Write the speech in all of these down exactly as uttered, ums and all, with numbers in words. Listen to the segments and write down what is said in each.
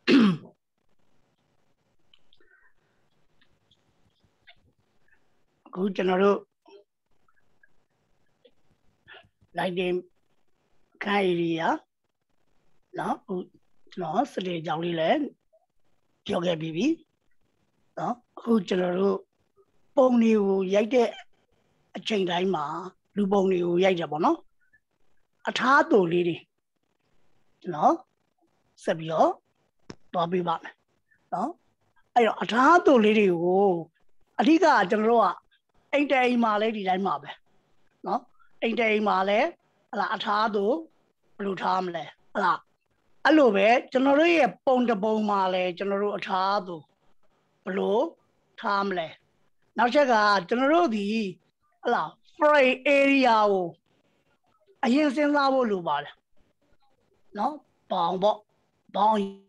Good general lighting area. No, no, Sri Jolly Land, Yoga Bibi. No, who general Pony Yate a chain lima, Luboni Yajabono. A tato lady. No, Sabio, Bobby Bat. No, I a tato lady. Oh, a liga general ain't a ma lady like Mabe. No, ain't a male, a tato, blue tamle. La. Hello, general a pound of bone male, general a tato. Blue tamle. Now check out general the la fray area. I hear saying lavo lubal. No, bomb, bomb.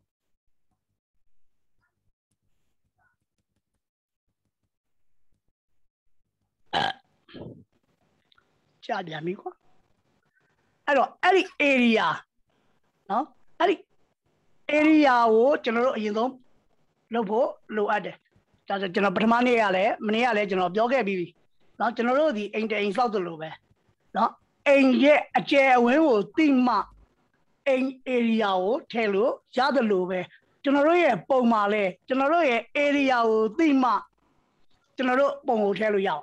Chad amigo. Hello, any area. No, any area. Oh, general, you know, low, low at it. That's a general Pramania, many legend of Yoga Bibi. Not general the ain't in South Lobe. No, ain't yet a chair will think ma. In area, tell you, Yada Lube, General Pomale, General area, Dima, General Pomo tell you.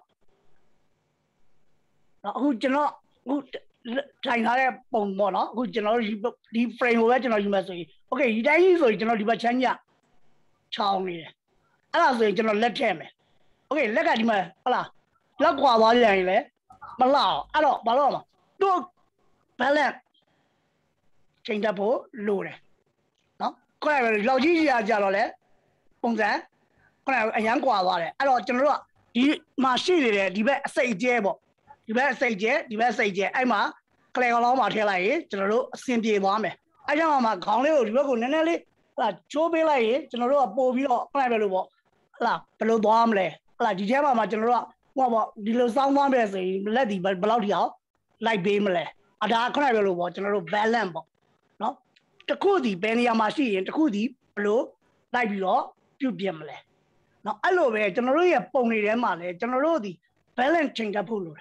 Who general, who China Pomona, who general deep frame original you must say. Okay, you die so general Dibachania. Chow me. I say general let him. Okay, let at him. Allah, Laqua, Malau, I don't, Baloma. Look, Palan. Change up, load. No, quite Logia Jalole, Ponza, a young Guava. I don't general. You must see it, you better say Jabo. You better say J, you better say J. I'm a Clay Aloma tell I, General Cindy Wame. I don't know my colleague, you go Nelly, like Chobe Lay, General Bovio, Private Walk, La, Pelo Domle, like the Jama General, what the little sound one say, Lady, but Blodia, like Bimele. A dark private walk, General Balambo. No, the Kudi, Benny Amashi, and the Kudi, Blue, like law, to Bimle. Now, I love it, generally a pony and male, generally, balance change a pull.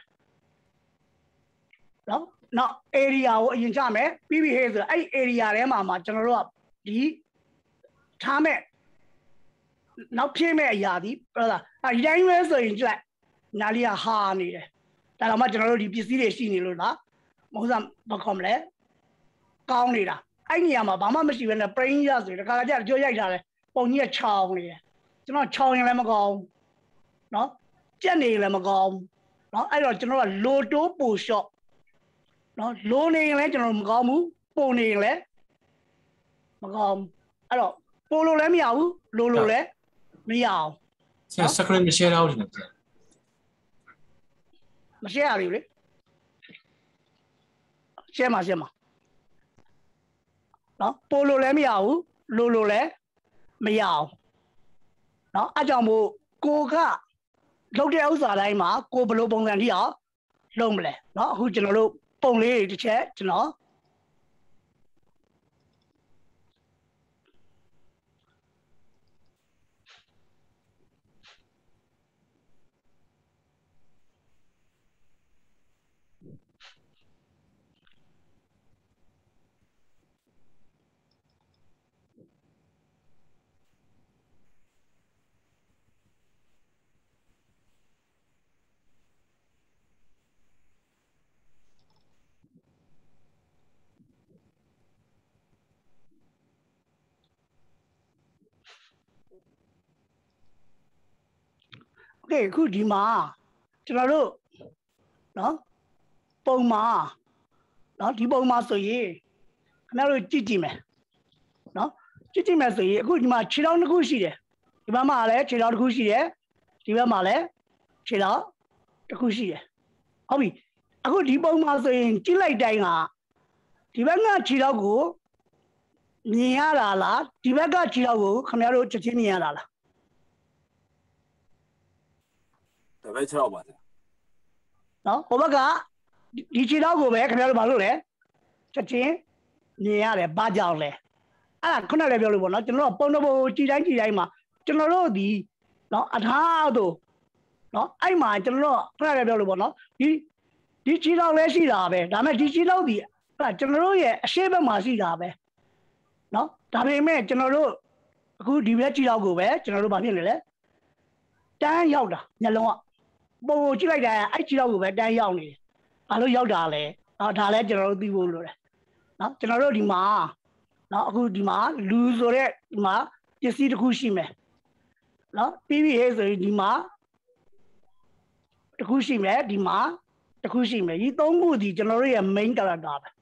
No, now, area in Jame, P B has a area, Mamma, general, the Tame. Now, Pime Yadi, brother, I young as in Jack, Nalia Harney. That I'm generally busy, she knew that. Mozam Bacomle. County. I am a Bama machine, a brain yard, the Kalaja Joya, only a chow. You're not chowing them ago. No, Jenny Lemago. No, I don't know a low to push shop. No, low name legend of Magamu, pony le. Magam. I don't polo le meow, lolo le, meow. Sacred Michelle out in it. Michelle, Shema Shema. No, polo le meow, lolo le, meow. No, I don't know, go car. Look outside, I'm a go below bone and here. Lonely, no, who general pony to check, you know. Okay, good, ma. General, no, Poma, no, Tiboma so ye. Now, Titime. No, Titime so ye, good, ma, chill on the cushy. Ibamale, chill out cushy, Ibamale, chill out the cushy. Hobby, I could Tiboma so in Chile Danga. Tibanga Chilago, Niala, Tibaga Chilago, Camaro Chiniala. The better about it. No, Obaga, Dichilago, Camaro Balure, Chachi, Niale, Bajale. à con này biểu luôn nó cho nó bông nó bông chỉ đánh chỉ đánh mà cho nó rồi đi nó ăn thao đồ nó ai mà cho nó con này biểu luôn nó đi đi chỉ đâu lấy gì ra về làm đi chỉ đâu đi là cho nó rồi sẽ bên mà gì ra về nó làm咩cho nó rồi cứ đi về chỉ đâu go về cho nó rồi bao nhiêu này đang yêu đó nhà luôn ạ bông chỉ lại là ai chỉ đâu go về đang yêu này à lúc yêu đó này à đó là cho nó đi vô rồi nó cho nó rồi đi mà nó cứ đi mà lose rồi đấy mà cái gì cũng xí mẹ nó bây giờ rồi đi mà cũng xí mẹ đi mà cũng xí mẹ cái东部的就那里没得了打的，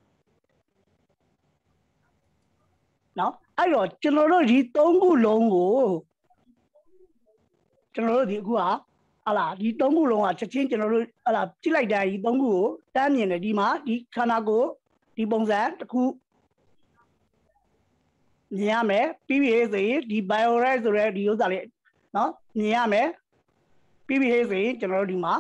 那哎呦，就那里东部龙哦，就那里个啊，啊啦，你东部龙啊，之前就那里啊啦，进来的你东部，当年的你嘛，你看那个，你帮山个。nhà mẹ bê bê gì đi bio ra rồi đi vô ra lại nó nhà mẹ bê bê gì cho nó đi mà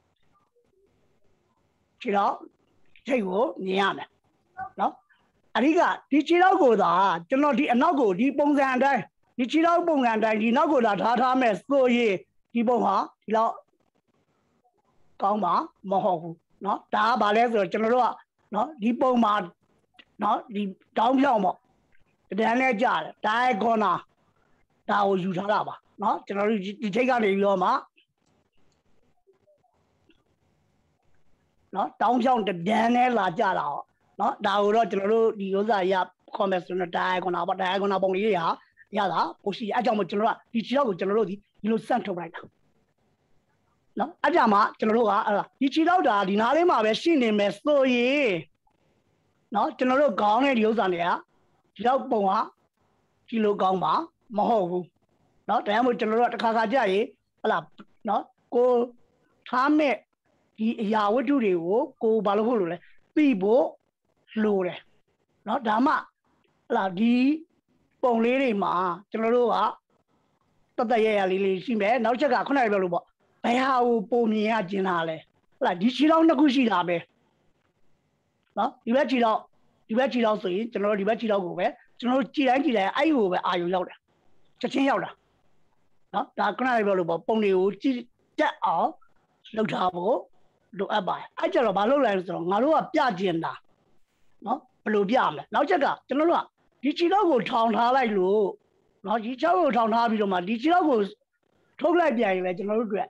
chỉ đó thấy của nhà mẹ nó anh đi cả đi chỉ đó của đó cho nó đi nó của đi bông giang đây đi chỉ đó bông giang đây đi nó của là thà thà mẹ rồi gì đi bông hả thì nó con mà mà họ nó đã bà lẽ rồi cho nó đó nó đi bông mà nó đi đóng nhau mà cái này chả đại con à tao dùng sao là bà nó cho nó đi chơi cái này rồi mà nó đóng xong cái đèn này là chả nào nó đào rồi cho nó đi vô ra ya comment nó đại con nào bà đại con nào bông đi à ya đó có gì ai cho một cho nó đi chơi của cho nó đi đi lúc sáng thôi nó ai cho mà cho nó à đi chơi đâu đó đi nào đấy mà về xin này mẹ rồi nó cho nó có này đi vô ra này à chỉ đâu bông á chỉ lô con mà mà hồ nó để một chân nó khá khá vậy là nó cô tham mẹ thì giàu với chú điều cô bao lâu rồi bị bố lù này nó đám ạ là đi bông lấy đi mà chân nó đâu á tất cả vậy là lý xin bé nó chắc cả con này bao lâu bỏ phải hao bông nhẹ trên hà này là đi chỉ đâu nó cũng chỉ là bé đó đi bé chỉ đâu đi bé chỉ đâu rồi cho nó đi bé chỉ đâu của bé cho nó chỉ đánh chỉ là ai của bé ai yêu đấy chắc chắn yêu đó đó là con này bao lâu bỏ bông liu chỉ chắc ở lâu thà bố đồ ăn bài ai cho nó bao lâu lại rồi ngã lúc à bia tiền đó nó bao lâu bia mà nó chắc cả cho nó là đi chỉ đâu của thằng thà lại luôn nó chỉ cháu của thằng thà bây giờ mà đi chỉ đâu của thâu lại bia vậy cho nó được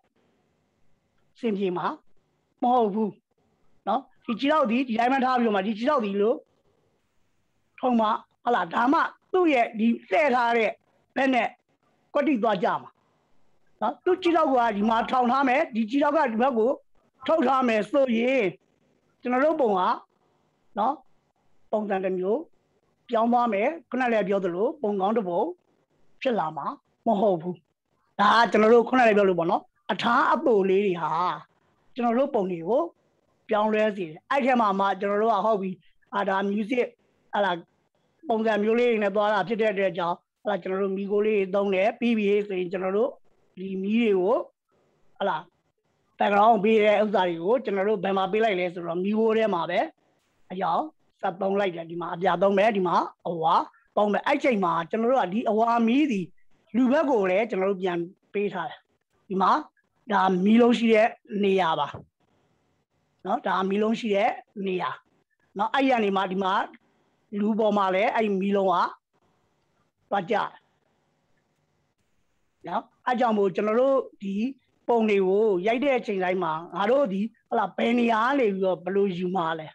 xem gì mà mà hậu đó đi chỉ đâu đi đi lại mà thà bây giờ mà đi chỉ đâu đi luôn không mà là đám mà tôi vậy đi xe thà đấy bên này có đi qua chợ mà đó tôi chỉ đâu qua đi mà thằng thà mẹ đi chỉ đâu qua đi mà của thâu thà mẹ số gì cho nó bông à đó bông thành cáiမျိုးပြောင်းသွားမယ်ခဏလည်းပြောသလိုပုံကောင်းတစ်ပုံဖြစ်လာမှာမဟုတ်ဘူးဒါကျွန်တော်တို့ခဏလည်းပြောလို့ပေါ့နော်အထားအပိုလေးတွေဟာကျွန်တော်တို့ပုံတွေကိုပြောင်းလဲစေတယ်အဲ့ထဲမှာမှကျွန်တော်တို့ကဟုတ်ပြီအာဒါ music အဲ့ဒါပုံစံမျိုးလေးတွေနဲ့သွားတာဖြစ်တဲ့အတွက်ကြောင့်အဲ့ဒါကျွန်တော်တို့မီကိုလေးသုံးတယ်ပြီးပြီဆိုရင်ကျွန်တော်တို့ဒီမီတွေကိုဟလာ background ပေးတဲ့ဥစ္စာတွေကိုကျွန်တော်တို့ဘယ်မှာပေးလိုက်လဲဆိုတော့မီကိုထဲမှာပဲအကြောင်းစပ်သုံးလိုက်တယ်ဒီမှာအပြသုံးမယ်ဒီမှာအဝါပုံမယ်အဲ့ချိန်မှာကျွန်တော်တို့ကဒီအဝါမီးဒီလူဘက်ကိုလည်းကျွန်တော်တို့ပြန်ပေးထားတယ်ဒီမှာဒါမီးလုံးရှိတဲ့နေရာပါနော်ဒါမီးလုံးရှိတဲ့နေရာနော်အဲ့ရနေမှာဒီမှာလူပေါ်မှာလည်းအဲ့မီးလုံးကပတ်ကြနော်အဲ့ကြောင့်မို့ကျွန်တော်တို့ဒီပုံတွေကိုရိုက်တဲ့အချိန်တိုင်းမှာငါတို့ဒီဟလာဘယ်နေရာနေပြီးတော့ဘယ်လိုယူမှာလဲ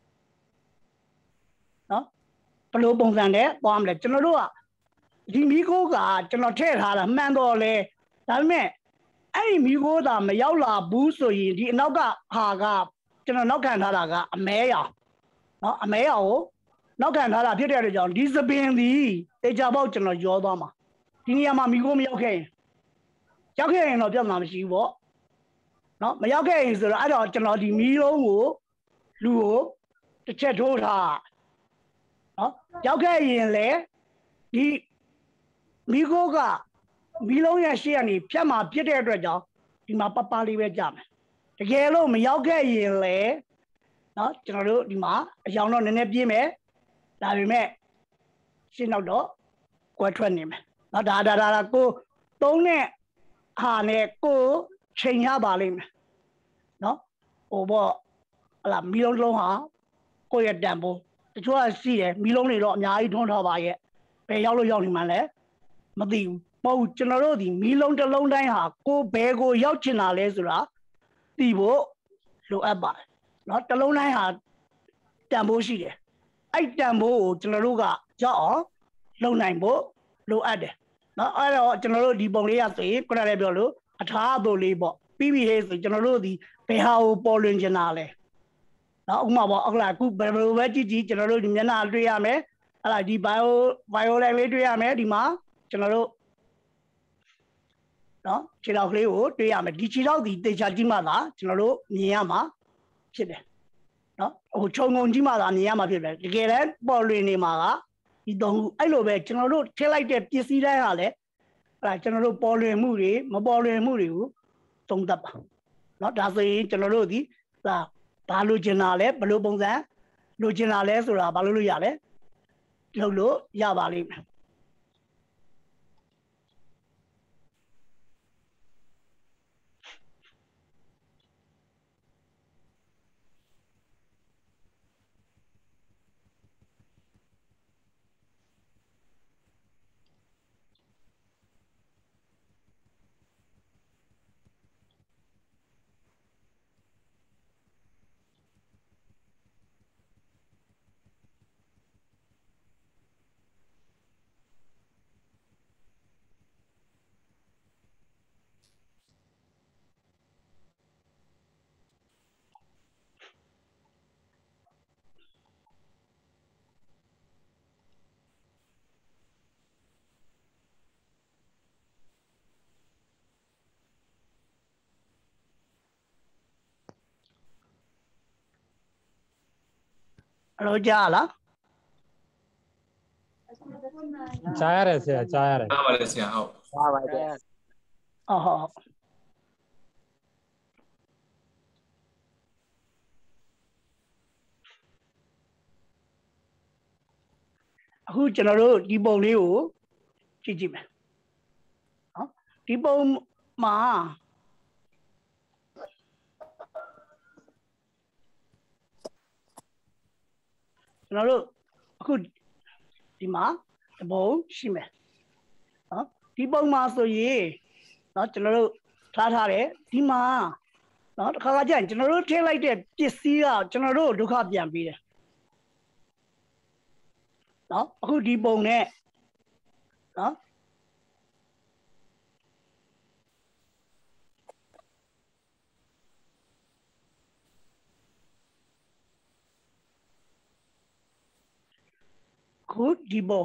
နော်ဘယ်လိုပုံစံနဲ့သွားမလဲကျွန်တော်တို့ကဒီမီကိုကကျွန်တော်ထည့်ထားတာမှန်တော့လဲဒါပေမဲ့အဲ့ဒီမီကိုသာမရောက်လာဘူးဆိုရင်ဒီအနောက်ကဟာကကျွန်တော်နောက်ခံထားတာကအမဲရောင်နော်အမဲရောင်ကိုနောက်ခံထားတာဖြစ်တဲ့အတွက်ကြောင့်ဒီစပင်ဒီတေချာပေါက်ကျွန်တော်ရောသွားမှာဒီနေရာမှာမီကိုမရောက်ခဲ့ရင်ရောက်ခဲ့ရင်တော့ပြဿနာမရှိဘူးပေါ့နော်မရောက်ခဲ့ရင်ဆိုတော့အဲ့တော့ကျွန်တော်ဒီမီလုံးကိုလူကိုတစ်ချက်ထိုးထားနော်ရောက်ခဲ့ရင်လေဒီမီကိုကမီလုံးရဲ့ရှေ့ကနေဖြတ်မှာဖြစ်တဲ့အတွက်ကြောင့်ဒီမှာပပလေးပဲကြာမယ်တကယ်လို့မရောက်ခဲ့ရင်လေနော်ကျွန်တော်တို့ဒီမှာအယောင်တော့နည်းနည်းပြင်းမယ်ဒါပေမဲ့ရှင်းတော့ကွဲထွက်နေမယ်နော်ဒါဒါဒါကိုသုံးတဲ့ဟာနဲ့ကိုချိန်ရပါလိမ့်မယ်နော်ဟိုပေါ့ဟလာမီလုံးလုံးဟာကိုယ့်ရဲ့တန်ဖိုးတချို့ကရှိတယ်မီလုံးတွေတော့အများကြီးထွန်းထားပါရဲ့ဘယ်ရောက်လို့ရောက်နေမှလဲမသိဘူးမဟုတ်ကျွန်တော်တို့ဒီမီလုံးတစ်လုံးတိုင်းဟာကိုဘယ်ကိုရောက်ချင်တာလဲဆိုတာသိဖို့လိုအပ်ပါတယ်နော်တစ်လုံးတိုင်းဟာတန်ဖိုးရှိတယ်အဲ့တန်ဖိုးကိုကျွန်တော်တို့ကကြောက်အောင်လုံနိုင်ဖို့လိုအပ်တယ်နော်အဲ့တော့ကျွန်တော်တို့ဒီပုံလေးရဆိုရင်ခုနကလည်းပြောလို့အထာအသို့လေးပေါ့ပြီးပြီဟဲ့ဆိုကျွန်တော်တို့ဒီဘယ်ဟာကိုပေါ်လွင်ချင်တာလဲနော်ဥပမာပေါ့အခုလားအခုဘယ်လိုပဲကြည့်ကြည့်ကျွန်တော်တို့ဒီမျက်နှာတွေ့ရမယ်အဲ့ဒါဒီ bio violet လေးတွေ့ရမယ်ဒီမှာကျွန်တော်တို့နော်ခြေထောက်ကလေးကိုတွေ့ရမယ်ဒီခြေထောက်ဒီတေချာကြည့်မှသာကျွန်တော်တို့မြင်ရမှာဖြစ်တယ်နော်ဟိုခြုံငုံကြည့်မှသာမြင်ရမှာဖြစ်တယ်တကယ်တမ်းပေါ်လွင်နေမှာကဒီသုံးခုအဲ့လိုပဲကျွန်တော်တို့ထည့်လိုက်တဲ့ပစ္စည်းတိုင်းဟာလည်းအဲ့ဒါကျွန်တော်တို့ပေါ်လွင်မှုတွေမပေါ်လွင်မှုတွေကိုသုံးသပ်ပါနော်ဒါဆိုရင်ကျွန်တော်တို့ဒီဒါဘာလို့ကျင်တာလဲဘလို့ပုံစံလိုချင်တာလဲဆိုတာဘာလို့လို့ရလဲလုပ်လို့ရပါလိမ့်မယ်အဲ့လိုကြားလားကြားရတယ်ဆရာကြားရတယ်အားပါလေဆရာဟုတ်ဟုတ်ပါတယ်ဟုတ်ဟုတ်အခုကျွန်တော်တို့ဒီပုံလေးကိုကြည့်ကြည့်မယ်နော်ဒီပုံမှာကျွန်တော်တို့အခုဒီမှာဒီပုံရှိမယ်နော်ဒီပုံမှာဆိုရင်နော်ကျွန်တော်တို့ထားထားတယ်ဒီမှာနော်တစ်ခါကကြာရင်ကျွန်တော်တို့ထည့်လိုက်တဲ့ပစ္စည်းကကျွန်တော်တို့ဒုက္ခပြန်ပေးတယ်နော်အခုဒီပုံနဲ့နော်ခုဒီပုံ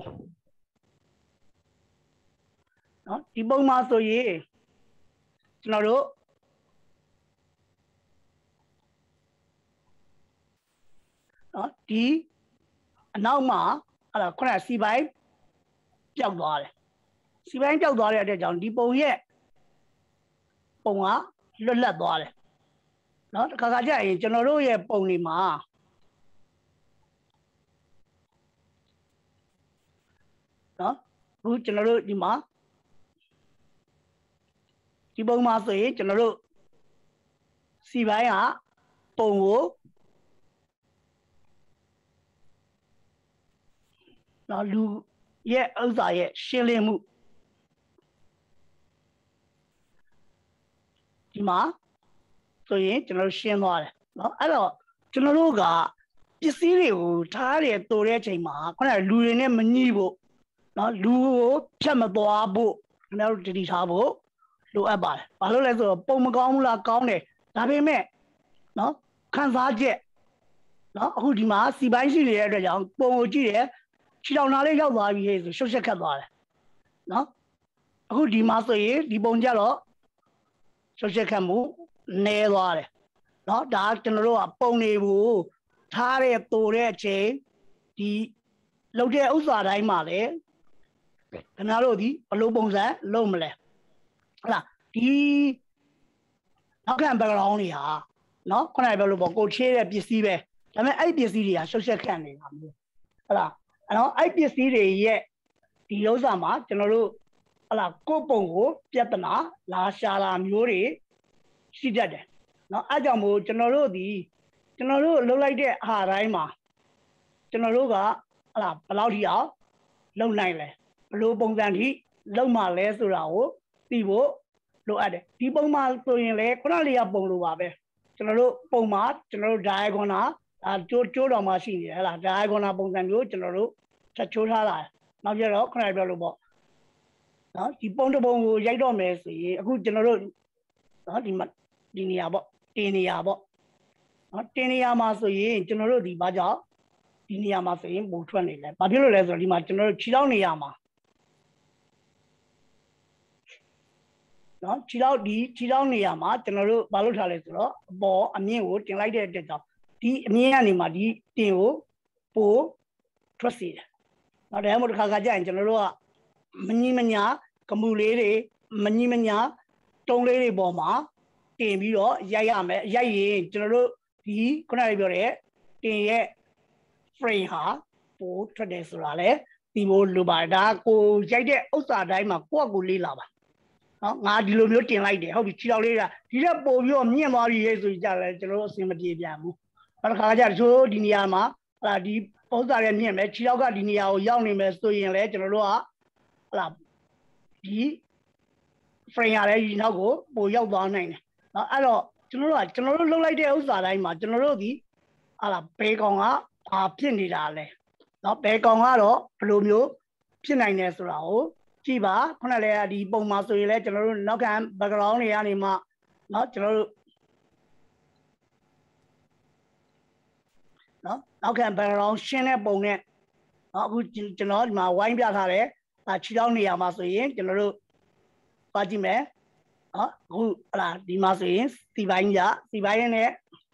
နော်ဒီပုံမှာဆိုရင်ကျွန်တော်တို့နော်ဒီအနောက်မှာအဲ့ဒါခုနကစီပိုင်းပျောက်သွားတယ်စီပိုင်းပျောက်သွားတဲ့အတွက်ကြောင့်ဒီပုံရဲ့ပုံကလွတ်လပ်သွားတယ်နော်တစ်ခါခါကြာရင်ကျွန်တော်တို့ရဲ့ပုံတွေမှာနော်အခုကျွန်တော်တို့ဒီမှာဒီပုံမှာဆိုရင်ကျွန်တော်တို့စီပိုင်းကပုံကိုနော်လူရဲ့ဥစ္စာရဲ့ရှင်းလင်းမှုဒီမှာဆိုရင်ကျွန်တော်ရှင်းသွားတယ်နော်အဲ့တော့ကျွန်တော်တို့ကပစ္စည်းတွေကိုထားရတိုးတဲ့အချိန်မှာခုနကလူတွေနဲ့မညှိဖို့နော်လူကိုဖြတ်မသွားဖို့ကျွန်တော်တို့တတိထားဖို့လိုအပ်ပါတယ်ဘာလို့လဲဆိုတော့ပုံမကောင်းဘူးလားကောင်းတယ်ဒါပေမဲ့နော်ခံစားချက်နော်အခုဒီမှာစီပိုင်းရှိနေတဲ့အတွက်ကြောင့်ပုံကိုကြည့်တယ်ခြေထောက်နားလေးရောက်သွားပြီဆိုရှုပ်ရှက်ခတ်သွားတယ်နော်အခုဒီမှာဆိုရင်ဒီပုံကြတော့ရှုပ်ရှက်ခတ်မှုနည်းသွားတယ်နော်ဒါကျွန်တော်တို့ကပုံတွေကိုထားတဲ့တိုးတဲ့အချိန်ဒီလောက်တဲ့ဥစ္စာတိုင်းမှာလေခင်ဗျားတို့ဒီဘလို့ပုံစံလုံးမလဲဟုတ်လားဒီနောက်ခံ background တွေဟာနော်ခုနကပြောလို့ပေါ့ကိုချေးတဲ့ပစ္စည်းပဲဒါပေမဲ့အဲ့ပစ္စည်းတွေကရှုပ်ရှက်ခတ်နေတာမျိုးဟုတ်လားအဲ့တော့အဲ့ပစ္စည်းတွေရဲ့ဒီဥစ္စာမှာကျွန်တော်တို့ဟလာကိုယ့်ပုံကိုပြဿနာလာရှာလာမျိုးတွေရှိတတ်တယ်နော်အဲ့ကြောင့်မို့ကျွန်တော်တို့ဒီကျွန်တော်တို့လှုပ်လိုက်တဲ့အာဟာတိုင်းမှာကျွန်တော်တို့ကဟလာဘယ်လောက်ထိအောင်လုံနိုင်လဲဘလို့ပုံစံထိလုံမှလဲဆိုတာကိုသိဖို့လိုအပ်တယ်ဒီပုံမှာဆိုရင်လေခုနလေးကပုံလိုပါပဲကျွန်တော်တို့ပုံမှာကျွန်တော်တို့ diagonal ဒါကျိုးကျိုးတော်မှာရှိနေတယ်ဟလား diagonal ပုံစံမျိုးကျွန်တော်တို့ချက်ချိုးထားတာနောက်ပြတော့ခုနပြောလို့ပေါ့နော်ဒီပုံတစ်ပုံကိုရိုက်တော့မယ်ဆိုရင်အခုကျွန်တော်တို့နော်ဒီမှာဒီနေရာပေါ့တင်နေရာပေါ့နော်တင်နေရာမှာဆိုရင်ကျွန်တော်တို့ဒီဘာကြောင့်ဒီနေရာမှာဆိုရင်ပုံထွက်နေလဲဘာဖြစ်လို့လဲဆိုတော့ဒီမှာကျွန်တော်တို့ခြေထောက်နေရာမှာနော်ခြေထောက်ဒီခြေထောက်နေရာမှာကျွန်တော်တို့ဘာလုပ်ထားလဲဆိုတော့အပေါ်အမြင့်ကိုတင်လိုက်တဲ့အတွက်ကြောင့်ဒီအမြင့်ကနေမှဒီတင်ကိုပို့ထွက်စေတယ်နော်ဒါမှမဟုတ်တစ်ခါခါကျရင်ကျွန်တော်တို့ကမကြီးမညာကမူလေးတွေမကြီးမညာတုံးလေးတွေပေါ်မှာတင်ပြီးတော့ရိုက်ရမယ်ရိုက်ရင်ကျွန်တော်တို့ဒီခုနကပြောတဲ့တင်ရဲ့ frame ဟာပို့ထွက်တယ်ဆိုတာလေဒီလိုလိုပါဒါကိုရိုက်တဲ့ဥစ္စာတိုင်းမှာကိုယ့်အကူလေးလာပါနော်ငါဒီလိုမျိုးတင်လိုက်တယ်ဟုတ်ပြီခြေထောက်လေးကဒီထက်ပိုပြီးတော့မြင့်သွားပြီရဲ့ဆိုကြလဲကျွန်တော်တို့အဆင်မပြေပြန်ဘူးနောက်တစ်ခါကျတချို့ဒီနေရာမှာဟာဒီဥစ္စာတွေမြင့်မယ်ခြေထောက်ကဒီနေရာကိုရောက်နေမယ်ဆိုရင်လည်းကျွန်တော်တို့ကဟာဒီ frame ရတဲ့ဒီနောက်ကိုပိုရောက်သွားနိုင်တယ်နော်အဲ့တော့ကျွန်တော်တို့ကကျွန်တော်တို့လှုပ်လိုက်တဲ့ဥစ္စာတိုင်းမှာကျွန်တော်တို့ဒီဟာဘယ်ကောင်ကဘာဖြစ်နေတာလဲနော်ဘယ်ကောင်ကတော့ဘယ်လိုမျိုးဖြစ်နိုင်တယ်ဆိုတာကိုကြည့်ပါခုနကလည်းဒီပုံမှာဆိုရင်လည်းကျွန်တော်တို့နောက်ခံ background တွေကနေမှနော်ကျွန်တော်တို့နော်နောက်ခံ background ရှင်းတဲ့ပုံနဲ့နော်အခုကျွန်တော်ဒီမှာဝိုင်းပြထားတယ်အဲခြေထောက်နေရာမှာဆိုရင်ကျွန်တော်တို့ပါကြည့်မယ်နော်အခုဟလာဒီမှာဆိုရင်စီပိုင်းကြစီပိုင်းနဲ့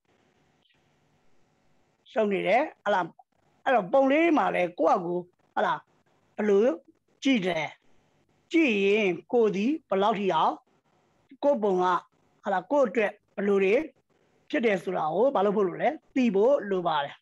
ရှုံနေတယ်ဟလာအဲ့တော့ပုံလေးမှာလည်းကိုယ့်အကူဟလာဘယ်လိုကြည့်တယ်ကြည့်ရင်ကိုဒီဘယ်လောက်ထိအောင်ကိုပုံကဟာလာကိုအတွက်ဘယ်လိုတွေဖြစ်တယ်ဆိုတာကိုဘာလို့ဖို့လို့လဲသိဖို့လိုပါတယ်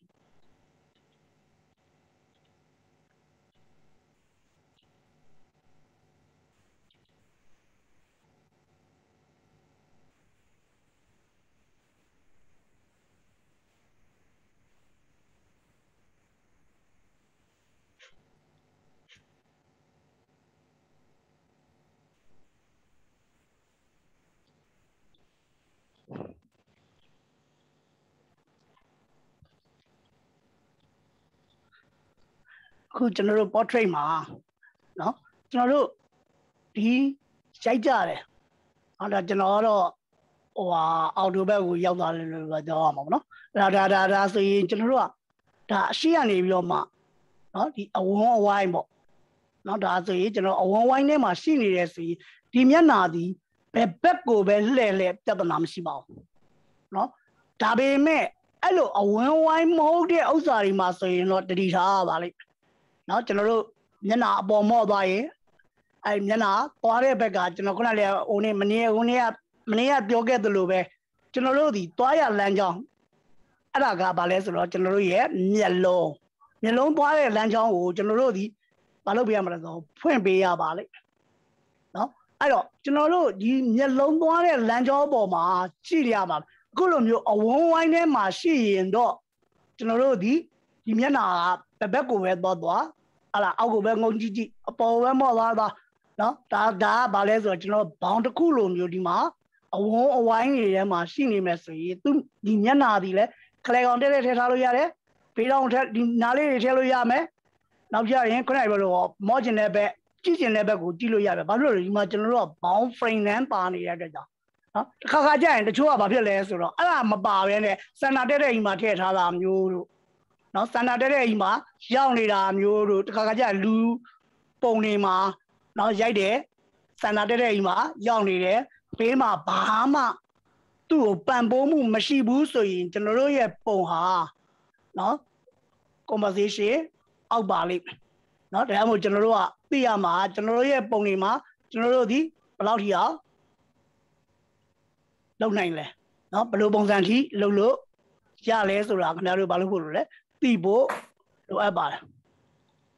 အခုကျွန်တော်တို့ portrait မှာနော်ကျွန်တော်တို့ဒီရိုက်ကြတယ်ဟောဒါကျွန်တော်ကတော့ဟိုဟာအော်တိုဘက်ကိုရောက်သွားတယ်လို့ပြောရမှာပေါ့နော်ဒါဒါဒါဒါဆိုရင်ကျွန်တော်တို့ကဒါအရှိကနေပြီးတော့မှနော်ဒီအဝန်းအဝိုင်းပေါ့နော်ဒါဆိုရင်ကျွန်တော်အဝန်းဝိုင်းထဲမှာရှိနေတယ်ဆိုရင်ဒီမျက်နာဒီဘယ်ဘက်ကိုပဲလှည့်လှည့်ပြဿနာမရှိပါဘူးနော်ဒါပေမဲ့အဲ့လိုအဝန်းဝိုင်းမဟုတ်တဲ့ဥစ္စာတွေမှာဆိုရင်တော့တတိထားပါလိမ့်နော်ကျွန်တော်တို့မျက်နှာအပေါ်မော့သွားရင်အဲမျက်နှာသွားတဲ့ဘက်ကကျွန်တော်ခုနကလည်းဟိုနေ့မနေ့ဟိုနေ့ကမနေ့ကပြောခဲ့သလိုပဲကျွန်တော်တို့ဒီသွားရလမ်းကြောင်းအဲ့ဒါကဘာလဲဆိုတော့ကျွန်တော်တို့ရဲ့မျက်လုံးမျက်လုံးသွားတဲ့လမ်းကြောင်းကိုကျွန်တော်တို့ဒီဘာလုပ်ပေးရမလဲဆိုတော့ဖွင့်ပေးရပါလိမ့်နော်အဲ့တော့ကျွန်တော်တို့ဒီမျက်လုံးသွားတဲ့လမ်းကြောင်းပေါ်မှာကြည့်ရမှာအခုလိုမျိုးအဝန်းဝိုင်းထဲမှာရှိရင်တော့ကျွန်တော်တို့ဒီဒီမျက်နှာကဘက်ကိုပဲသွားသွားဟာလာအောက်ကိုပဲငုံကြည့်ကြည့်အပေါ်ပဲမော့သွားသွားနော်ဒါဒါကဘာလဲဆိုတော့ကျွန်တော်ဘောင်တစ်ခုလိုမျိုးဒီမှာအဝန်းအဝိုင်းတွေထဲမှာရှိနေမယ်ဆိုရင်သူဒီမျက်နှာဒီလဲခလဲကောင်တက်တက်ထည့်ထားလို့ရတယ်ဖေးတောင်ထက်ဒီနားလေးတွေထည့်လို့ရမယ်နောက်ကြရင်ခုနကပြောလို့မော့ကျင်တဲ့ဘက်ကြည့်ကျင်တဲ့ဘက်ကိုကြည့်လို့ရတယ်ဘာလို့လဲဒီမှာကျွန်တော်တို့ကဘောင် frame နဲ့ပါနေတဲ့အတွက်ကြောင့်နော်တစ်ခါခါကျရင်တချို့ကဘာဖြစ်လဲဆိုတော့အဲ့ဒါမပါဘဲနဲ့စန္ဒတက်တဲ့အိမ်မှာထည့်ထားတာမျိုးတို့နော်စန္ဒတက်တဲ့အိမ်မှာရောက်နေတာမျိုးတို့တစ်ခါခါကျလူပုံတွေမှာနော်ရိုက်တယ်စန္ဒတက်တဲ့အိမ်မှာရောက်နေတယ်ဘေးမှာဘာမှသူ့ကိုပံ့ပိုးမှုမရှိဘူးဆိုရင်ကျွန်တော်တို့ရဲ့ပုံဟာနော် conversation အောက်ပါလိမ့်နော်ဒါမှမဟုတ်ကျွန်တော်တို့ကသိရမှာကျွန်တော်တို့ရဲ့ပုံတွေမှာကျွန်တော်တို့ဒီဘယ်လောက်ထိအောင်လုပ်နိုင်လဲနော်ဘယ်လိုပုံစံထိလုပ်လို့ရလဲဆိုတာခင်ဗျားတို့ဘာလို့ဖို့လို့လဲသိဖို့လိုအပ်ပါတယ်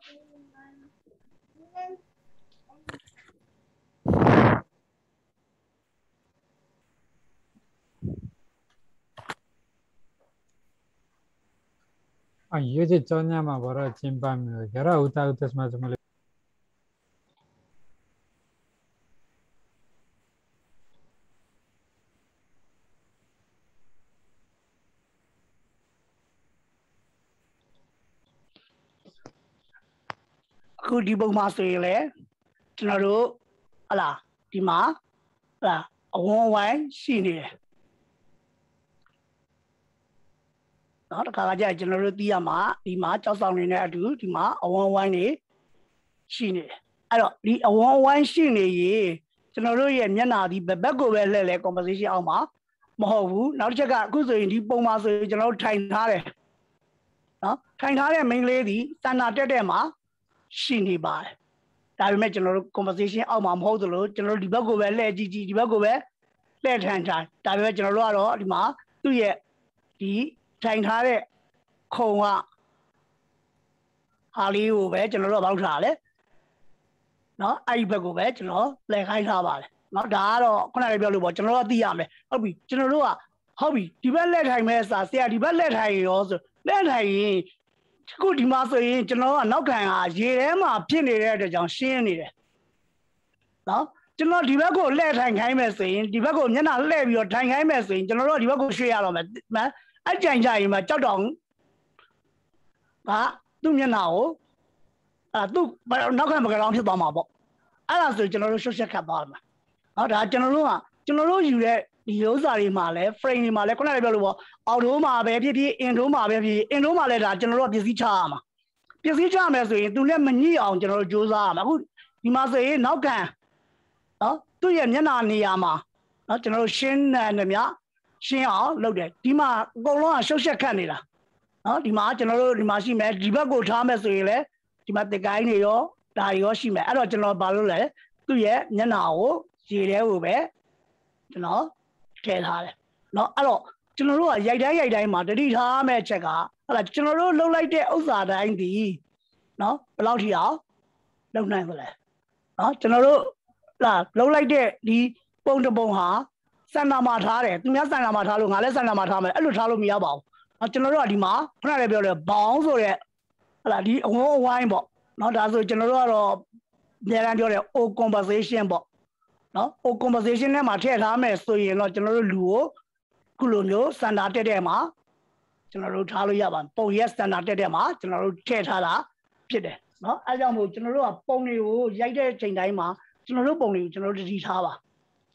啊，有些专业嘛，我说金班没有，给他五大五大什么什么的。 အခုဒီပုံမှာဆိုရင်လေကျွန်တော်တို့ဟလာဒီမှာဟလာအဝန်းဝိုင်းရှိနေတယ်နော်တခါကကြာကျွန်တော်တို့သိရမှာဒီမှာကြောက်ဆောင်နေတဲ့အတူဒီမှာအဝန်းဝိုင်းနေရှိနေတယ်အဲ့တော့ဒီအဝန်းဝိုင်းရှိနေရင်ကျွန်တော်တို့ရဲ့မျက်နှာဒီဘက်ကိုပဲလှည့်လဲ composition အောက်မှာမဟုတ်ဘူးနောက်တစ်ချက်ကအခုဆိုရင်ဒီပုံမှာဆိုရင်ကျွန်တော်တို့ထိုင်ထားတယ်နော်ထိုင်ထားတဲ့ main လေးဒီစန္ဒတက်တဲ့မှာရှိနေပါတယ်ဒါပေမဲ့ကျွန်တော်တို့ conversation အောက်မှာမဟုတ်သလိုကျွန်တော်တို့ဒီဘက်ကိုပဲလှည့်ကြည့်ကြည့်ဒီဘက်ကိုပဲလှည့်ထန်ထားဒါပေမဲ့ကျွန်တော်တို့ကတော့ဒီမှာသူ့ရဲ့ဒီထိုင်ထားတဲ့ခုံကဟာလေးကိုပဲကျွန်တော်တို့ပေါက်ထားတယ်နော်အဲ့ဒီဘက်ကိုပဲကျွန်တော်လှည့်ခိုင်းထားပါတယ်နော်ဒါကတော့ခုနကပြောလို့ပေါ့ကျွန်တော်တို့သိရမယ်ဟုတ်ပြီကျွန်တော်တို့ကဟုတ်ပြီဒီဘက်လှည့်ထိုင်မဲ့စာဆရာဒီဘက်လှည့်ထိုင်ရောဆိုလှည့်ထိုင်ရင်ခုဒီမှာဆိုရင်ကျွန်တော်ကနောက်ခံဟာရေထဲမှာဖြစ်နေတဲ့အတွက်ကြောင့်ရှင်းနေတယ်နော်ကျွန်တော်ဒီဘက်ကိုလှည့်ထိုင်ခိုင်းမယ်ဆိုရင်ဒီဘက်ကိုမျက်နှာလှည့်ပြီးတော့ထိုင်ခိုင်းမယ်ဆိုရင်ကျွန်တော်တို့ဒီဘက်ကိုရွှေ့ရတော့မယ်နော်အကြိုင်ကြရင်မှကြောက်တော့ဟာသူ့မျက်နှာကိုအဲသူ့နောက်ခံမကလောင်ဖြစ်သွားမှာပေါ့အဲ့ဒါဆိုကျွန်တော်တို့ရှုပ်ရှက်ခတ်သွားမှာနော်ဒါကျွန်တော်တို့ကကျွန်တော်တို့ယူတဲ့ဒီဥစ္စာတွေမှာလဲ frame တွေမှာလဲခုနကပြောလို့ပေါ့အောက်တိုးမှာပဲဖြစ်ဖြစ် in တိုးမှာပဲဖြစ်ဖြစ် in တိုးမှာလဲဒါကျွန်တော်တို့ပစ္စည်းချရမှာပစ္စည်းချမယ်ဆိုရင်သူနဲ့မညှိအောင်ကျွန်တော်တို့စူးစမ်းရမှာအခုဒီမှာဆိုရင်နောက်ခံနော်သူ့ရဲ့မျက်နှာနေရာမှာနော်ကျွန်တော်တို့ရှင်းနေမြရှင်းအောင်လုပ်တယ်ဒီမှာအကုန်လုံးကရှုပ်ရှက်ခတ်နေတာနော်ဒီမှာကျွန်တော်တို့ဒီမှာရှိမယ်ဒီဘက်ကိုထားမယ်ဆိုရင်လဲဒီမှာတက်ကိုင်းတွေရောဒါတွေရောရှိမယ်အဲ့တော့ကျွန်တော်ဘာလုပ်လဲသူ့ရဲ့မျက်နှာကိုရေထဲကိုပဲကျွန်တော်ထည့်ထားတယ်เนาะအဲ့တော့ကျွန်တော်တို့ကရိုက်တိုင်းရိုက်တိုင်းမှာတတိထားမဲ့ချက်ကဟုတ်လားကျွန်တော်တို့လှုပ်လိုက်တဲ့ဥစ္စာတိုင်းဒီเนาะဘယ်လောက်ထိအောင်လှုပ်နိုင်သလဲเนาะကျွန်တော်တို့လာလှုပ်လိုက်တဲ့ဒီပုံတစ်ပုံဟာစန္ဒာမှာထားတယ်သူများစန္ဒာမှာထားလို့ငါလည်းစန္ဒာမှာထားမယ်အဲ့လိုထားလို့မရပါဘူးเนาะကျွန်တော်တို့ကဒီမှာခုနကပြောတယ်ဘောင်းဆိုတဲ့ဟုတ်လားဒီအဝန်းအဝိုင်းပေါ့เนาะဒါဆိုကျွန်တော်တို့ကတော့အများအားပြောတယ် o conversation ပေါ့နော် o conversation နဲ့မှာထည့်ထားမယ်ဆိုရင်တော့ကျွန်တော်တို့လူကိုခုလိုမျိုးစန္ဒာတက်တဲ့မှာကျွန်တော်တို့ထားလို့ရပါပုံရက်စန္ဒာတက်တဲ့မှာကျွန်တော်တို့ထည့်ထားတာဖြစ်တယ်နော်အဲကြောင့်မို့ကျွန်တော်တို့ကပုံတွေကိုရိုက်တဲ့အချိန်တိုင်းမှာကျွန်တော်တို့ပုံတွေကိုကျွန်တော်တို့တတိထားပါ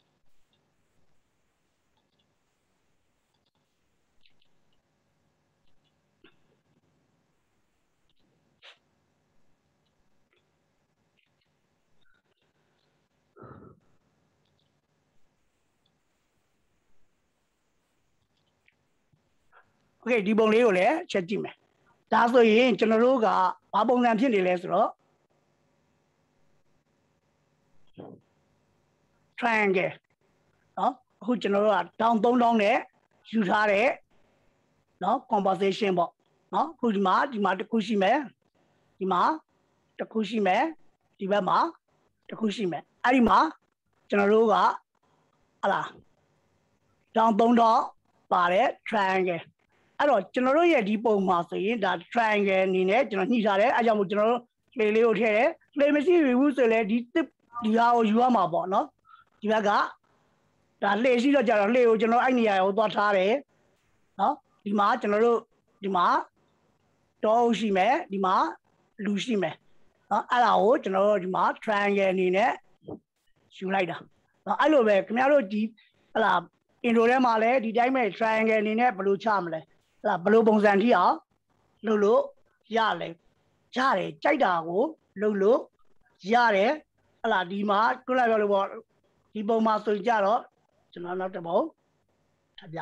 โอเคဒီပုံလေးကိုလည်းချက်ကြည့်မယ်ဒါဆိုရင်ကျွန်တော်တို့ကဘာပုံစံဖြစ်နေလဲဆိုတော့ triangle เนาะအခုကျွန်တော်တို့ကတောင်းသုံးတောင်းနဲ့ယူထားတဲ့เนาะ composition ပေါ့เนาะအခုဒီမှာဒီမှာတစ်ခုရှိမယ်ဒီမှာတစ်ခုရှိမယ်ဒီဘက်မှာတစ်ခုရှိမယ်အဲ့ဒီမှာကျွန်တော်တို့ကဟလာတောင်းသုံးတောင်းပါတဲ့ triangleအဲ့တော့ကျွန်တော်တို့ရဲ့ဒီပုံမှာဆိုရင်ဒါ triangle အနေနဲ့ကျွန်တော်ညှိထားတယ်အဲကြောင့်မို့ကျွန်တော်တို့လေလေးကိုထည့်တယ်လေမရှိဘူးဆိုလည်းဒီဒီဟာကိုယူရမှာပေါ့နော်ဒီဘက်ကဒါလေရှိတော့ကြတော့လေကိုကျွန်တော်အဲ့နေရာကိုသွားထားတယ်နော်ဒီမှာကျွန်တော်တို့ဒီမှာတောအုပ်ရှိမယ်ဒီမှာလူရှိမယ်နော်အဲ့ဒါကိုကျွန်တော်တို့ဒီမှာ triangle အနေနဲ့ယူလိုက်တာနော်အဲ့လိုပဲခင်ဗျားတို့ဒီဟလာ intro ထဲမှာလည်းဒီတိုင်းပဲ triangle အနေနဲ့ဘယ်လိုချမလဲဟလာဘယ်လိုပုံစံထိအောင်လုပ်လို့ရလဲရတယ်ကြိုက်တာကိုလုပ်လို့ရတယ်ဟလာဒီမှာခုနပြောလို့ပေါ့ဒီပုံမှာဆိုကြတော့ကျွန်တော်နောက်တစ်ပုံထပ်ပြ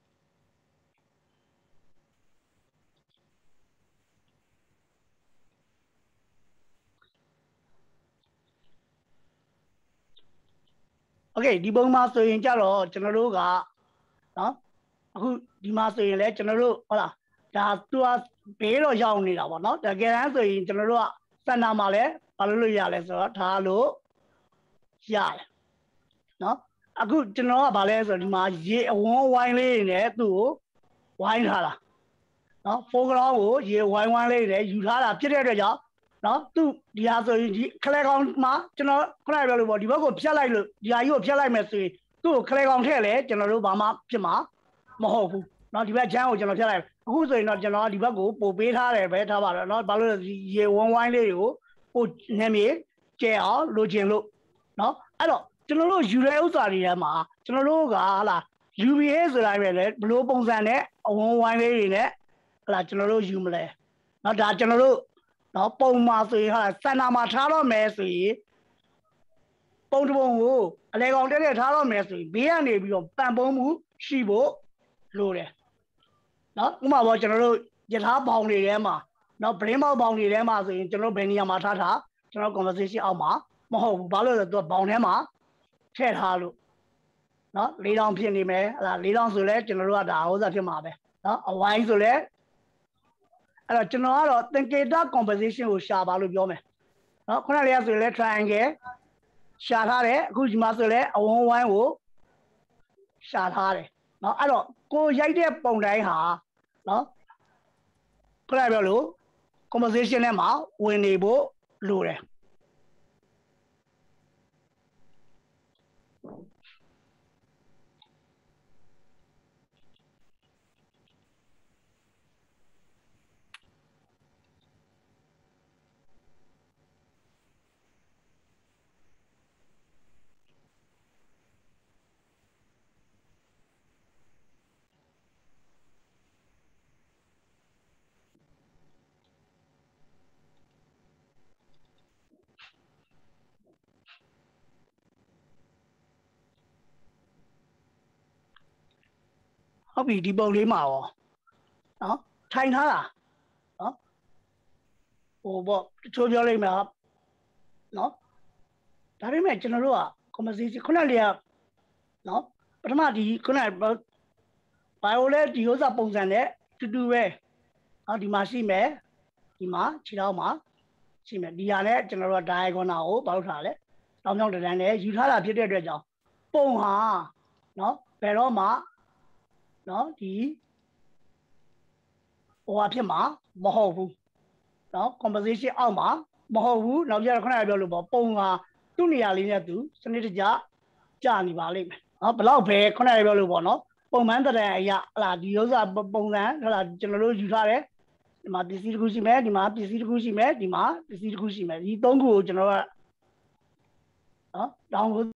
โอเคဒီပုံမှာဆိုရင်ကြတော့ကျွန်တော်တို့ကနော်အခုဒီမှာဆိုရင်လည်းကျွန်တော်တို့ဟုတ်လားဒါသူကဘေးတော့ရောက်နေတာပေါ့နော်တကယ်တမ်းဆိုရင်ကျွန်တော်တို့ကစန္ဒမှာလည်းဘာလို့လို့ရလဲဆိုတော့ထားလို့ရတယ်နော်အခုကျွန်တော်ကဗာလဲဆိုတော့ဒီမှာရေအဝန်းဝိုင်းလေးနဲ့သူ့ကိုဝိုင်းထားတာနော် foreground ကိုရေဝိုင်းဝိုင်းလေးနဲ့ယူထားတာဖြစ်တဲ့အတွက်ကြောင့်နော်သူဒီဟာဆိုရင်ဒီခလဲကောင်မှာကျွန်တော်ခုနကပြောလို့ပေါ့ဒီဘက်ကိုဖြတ်လိုက်လို့ဒီဟာကြီးကိုဖြတ်လိုက်မယ်ဆိုရင်သူ့ကိုခလဲကောင်ထည့်လဲကျွန်တော်တို့ဘာမှဖြစ်မှာမဟုတ်ဘူးနော်ဒီဘက်ချမ်းကိုကျွန်တော်ဖြတ်လိုက်အခုဆိုရင်တော့ကျွန်တော်ဒီဘက်ကိုပို့ပေးထားတယ်ပဲထားပါတော့နော်ဘာလို့လဲရေဝန်းဝိုင်းလေးကိုပို့နေမြေကျဲအောင်လိုချင်လို့နော်အဲ့တော့ကျွန်တော်တို့ယူရဲဥစ္စာတွေထဲမှာကျွန်တော်တို့ကဟာလာ U B A ဆိုတာပဲလေဘလို့ပုံစံနဲ့အဝန်းဝိုင်းလေးတွေနဲ့ဟာလာကျွန်တော်တို့ယူမလဲနော်ဒါကျွန်တော်တို့နော်ပုံမှာဆိုရင်ဟာစန္ဒာမှာထားတော့မယ်ဆိုရင်ပုံတစ်ပုံကိုအလဲကောင်တက်တက်ထားတော့မယ်ဆိုရင်ဘေးကနေပြီးတော့ပန်ပုံးမှုရှိဖို့လိုတယ်နော်ဥပမာပေါ့ကျွန်တော်တို့ယထာပေါင်တွေထဲမှာနော် brain ပေါင်ပေါင်တွေထဲမှာဆိုရင်ကျွန်တော်ဘယ်နေရာမှာထားထားကျွန်တော် conversation အောက်မှာမဟုတ်ဘူးဘာလို့လဲဆိုတော့ဘောင်ထဲမှာထည့်ထားလို့နော်လေးတောင်ဖြစ်နေမယ်ဟလာလေးတောင်ဆိုလဲကျွန်တော်တို့ကဒါဥစ္စာဖြစ်မှာပဲနော်အဝိုင်းဆိုလဲအဲ့တော့ကျွန်တော်ကတော့သင်္ကေတ composition ကိုရှာပါလို့ပြောမယ်နော်ခုနလေးကဆိုလဲ triangle ရှာထားတယ်အခုဒီမှာဆိုလဲအဝန်းဝိုင်းကိုရှာထားတယ်နော်အဲ့တော့ကိုရိုက်တဲ့ပုံတိုင်းဟာနော်ခုနပြောလို့ composition ထဲမှာဝင်နေဖို့လိုတယ်ဟုတ်ပြီဒီပုံလေးမှာရောနော်ထိုင်ထားတာနော်ဟိုပေါ့တချို့ပြောလိုက်မှာနော်ဒါပေမဲ့ကျွန်တော်တို့က conversation ခုနလေးကနော်ပထမဒီခုနဘာလို့လဲဒီဥစ္စာပုံစံနဲ့တူတူပဲနော်ဒီမှာရှိမယ်ဒီမှာခြေထောက်မှာရှိမယ်ဒီဟာနဲ့ကျွန်တော်တို့က diagonal ကိုဘာလို့ထားလဲတောင်းတောင်းတန်းနဲ့ယူထားတာဖြစ်တဲ့အတွက်ကြောင့်ပုံဟာနော်ဘယ်တော့မှနော်ဒီဟိုဟာဖြစ်မှာမဟုတ်ဘူးနော် composition အောက်မှာမဟုတ်ဘူးနောက်ပြခုနကပြောလို့ပေါ့ပုံဟာသူ့နေရာလေးနဲ့သူစနစ်တကျကြာနေပါလိမ့်မယ်နော်ဘလောက်ပဲခုနကပြောလို့ပေါ့နော်ပုံမှန်တရံအရာဟလာဒီဥစ္စာပုံစံဟလာကျွန်တော်တို့ယူထားတယ်ဒီမှာပစ္စည်းတစ်ခုရှိမယ်ဒီမှာပစ္စည်းတစ်ခုရှိမယ်ဒီမှာပစ္စည်းတစ်ခုရှိမယ်ဒီသုံးခုကိုကျွန်တော်ကနော်တောင်း